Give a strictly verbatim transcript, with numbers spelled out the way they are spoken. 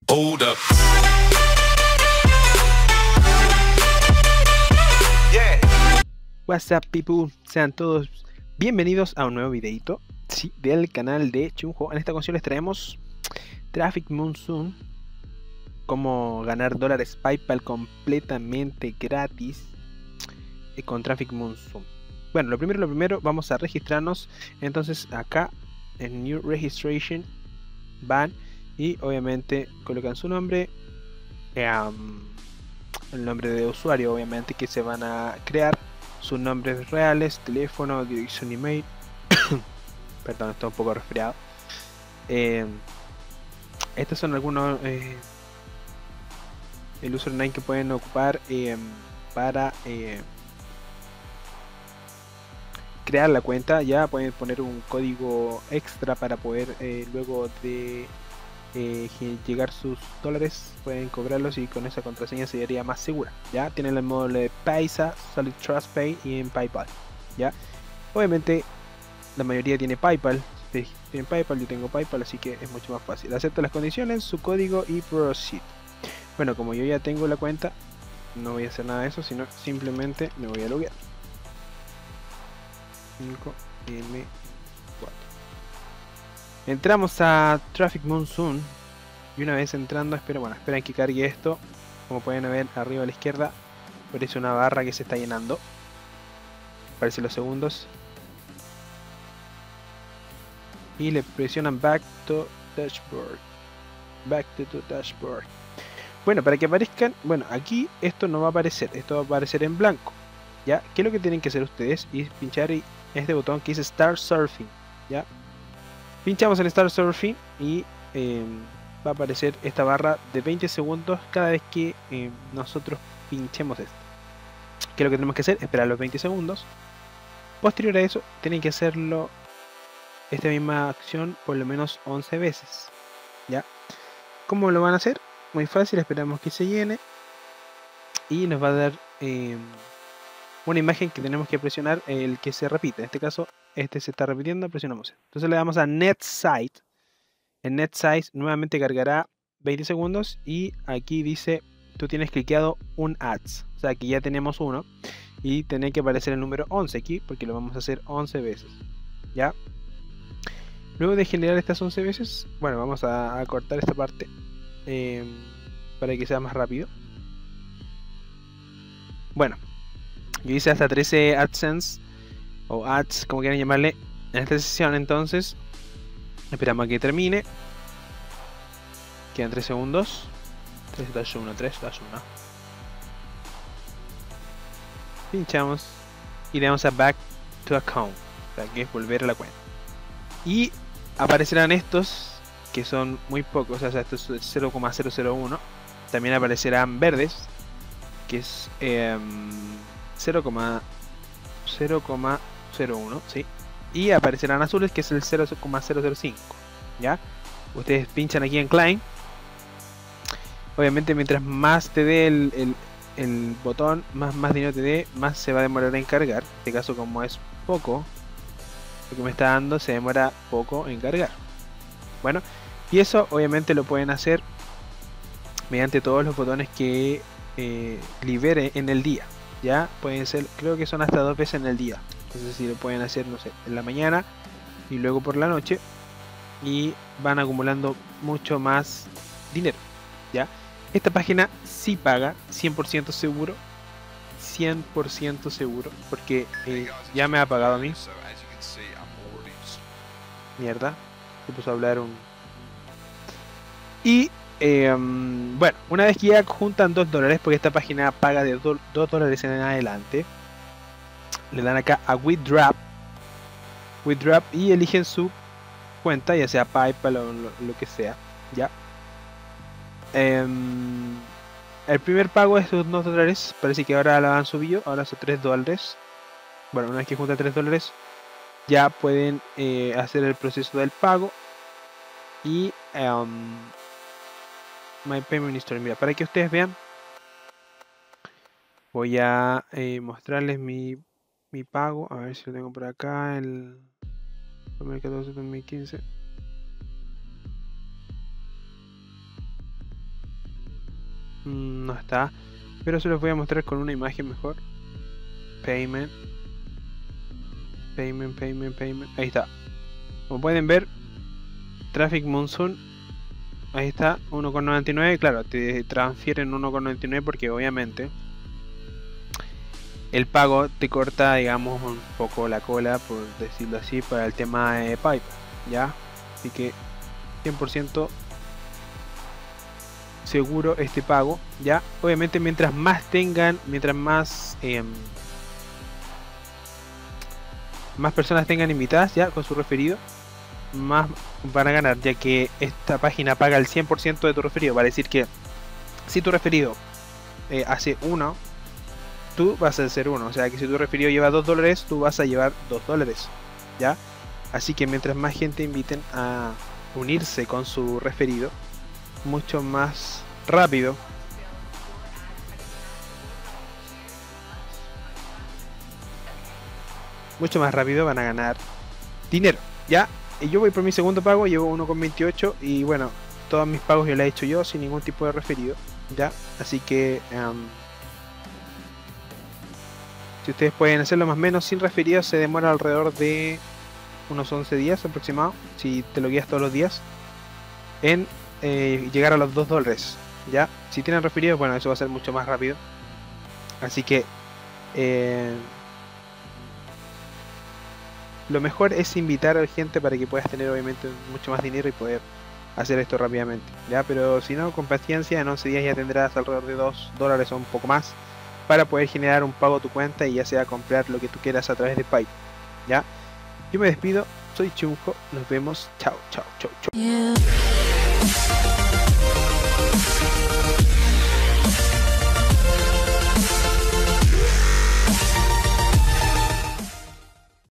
Hold up. Yeah. What's up, people? Sean todos bienvenidos a un nuevo videito, sí, del canal de Chunjo. En esta ocasión les traemos Traffic Monsoon, cómo ganar dólares PayPal completamente gratis eh, con Traffic Monsoon. Bueno, lo primero, lo primero, vamos a registrarnos. Entonces acá en New Registration van y obviamente colocan su nombre, eh, um, el nombre de usuario obviamente que se van a crear, sus nombres reales, teléfono, dirección, email. Perdón, estoy un poco resfriado. Eh, estos son algunos eh, el username que pueden ocupar eh, para eh, crear la cuenta. Ya pueden poner un código extra para poder eh, luego de eh, llegar sus dólares pueden cobrarlos, y con esa contraseña sería más segura. Ya tienen el módulo de Paisa, Solid Trust Pay y en PayPal. Ya obviamente la mayoría tiene PayPal. Si tienen PayPal, yo tengo PayPal, así que es mucho más fácil. Acepta las condiciones, su código y proceed. Bueno, como yo ya tengo la cuenta, no voy a hacer nada de eso, sino simplemente me voy a loguear. cinco M cuatro. Entramos a Traffic Monsoon y una vez entrando, espero, bueno, esperen que cargue esto. Como pueden ver arriba a la izquierda aparece una barra que se está llenando. Aparecen los segundos y le presionan back to dashboard. Back to the dashboard. Bueno, para que aparezcan, bueno, aquí esto no va a aparecer, esto va a aparecer en blanco. ¿Ya? ¿Qué es lo que tienen que hacer ustedes? Y pinchar en este botón que dice Start Surfing. ¿Ya? Pinchamos en Start Surfing y eh, va a aparecer esta barra de veinte segundos cada vez que eh, nosotros pinchemos esto. ¿Qué es lo que tenemos que hacer? Esperar los veinte segundos. Posterior a eso, tienen que hacerlo esta misma acción por lo menos once veces. ¿Ya? ¿Cómo lo van a hacer? Muy fácil, esperamos que se llene y nos va a dar eh, una imagen que tenemos que presionar, el que se repite. En este caso, este se está repitiendo, presionamos. Entonces le damos a Net Site. En Net Site nuevamente cargará veinte segundos y aquí dice, tú tienes cliqueado un Ads. O sea, que ya tenemos uno y tiene que aparecer el número once aquí porque lo vamos a hacer once veces. ¿Ya? Luego de generar estas once veces, bueno, vamos a, a cortar esta parte eh, para que sea más rápido. Bueno, yo hice hasta trece AdSense o ads, como quieran llamarle, en esta sesión. Entonces esperamos a que termine. Quedan tres segundos. tres uno, tres uno. Pinchamos y le damos a back to account, o sea, que es volver a la cuenta. Y aparecerán estos que son muy pocos, o sea, esto es cero coma cero cero uno. También aparecerán verdes, que es eh, cero coma cero cero uno, ¿sí? Y aparecerán azules, que es el cero coma cero cero cinco. ¿Ya? Ustedes pinchan aquí en Climb. Obviamente mientras más te dé el, el, el botón, más, más dinero te dé, más se va a demorar en cargar. En este caso, como es poco lo que me está dando, se demora poco en cargar. Bueno, y eso obviamente lo pueden hacer mediante todos los botones que eh, libere en el día. Ya pueden ser, creo que son hasta dos veces en el día. Entonces si lo pueden hacer, no sé, en la mañana y luego por la noche, y van acumulando mucho más dinero. Ya, esta página sí paga, cien por ciento seguro, cien por ciento seguro, porque eh, ya me ha pagado a mí. Mierda, se puso a hablar un... Y eh, bueno, una vez que ya juntan dos dólares, porque esta página paga de dos dólares en adelante, le dan acá a Withdraw, Withdraw y eligen su cuenta, ya sea PayPal o lo, lo que sea. Ya. Eh, el primer pago es de dos dólares, parece que ahora la han subido, ahora son tres dólares. Bueno, una vez que juntan tres dólares, ya pueden eh, hacer el proceso del pago. Y um, My Payment History, mira, para que ustedes vean, voy a eh, mostrarles mi, mi pago. A ver si lo tengo por acá, el dos mil catorce dos mil quince. mm, no está, pero se los voy a mostrar con una imagen mejor. Payment, payment, payment, payment, ahí está. Como pueden ver, Traffic Monsoon, ahí está, uno con noventa y nueve. Claro, te transfieren uno con noventa y nueve porque obviamente el pago te corta, digamos, un poco la cola, por decirlo así, para el tema de PayPal, ¿ya? Así que cien por ciento seguro este pago, ¿ya? Obviamente mientras más tengan, mientras más eh, más personas tengan invitadas ya con su referido, más van a ganar, ya que esta página paga el cien por ciento de tu referido. Vale decir que si tu referido eh, hace uno, tú vas a hacer uno. O sea que si tu referido lleva dos dólares, tú vas a llevar dos dólares, ¿ya? Así que mientras más gente inviten a unirse con su referido, mucho más rápido mucho más rápido van a ganar dinero, ¿ya? Y yo voy por mi segundo pago, llevo uno con veintiocho y bueno, todos mis pagos yo los he hecho yo sin ningún tipo de referido, ¿ya? Así que um, si ustedes pueden hacerlo más o menos sin referido, se demora alrededor de unos once días aproximado, si te lo guías todos los días, en eh, llegar a los dos dólares, ¿ya? Si tienen referidos, bueno, eso va a ser mucho más rápido. Así que eh, lo mejor es invitar a la gente para que puedas tener obviamente mucho más dinero y poder hacer esto rápidamente, ¿ya? Pero si no, con paciencia, en once días ya tendrás alrededor de dos dólares o un poco más para poder generar un pago a tu cuenta y ya sea comprar lo que tú quieras a través de PayPal, ¿ya? Yo me despido, soy Chunjo, nos vemos, chao, chao, chao, chao. Yeah.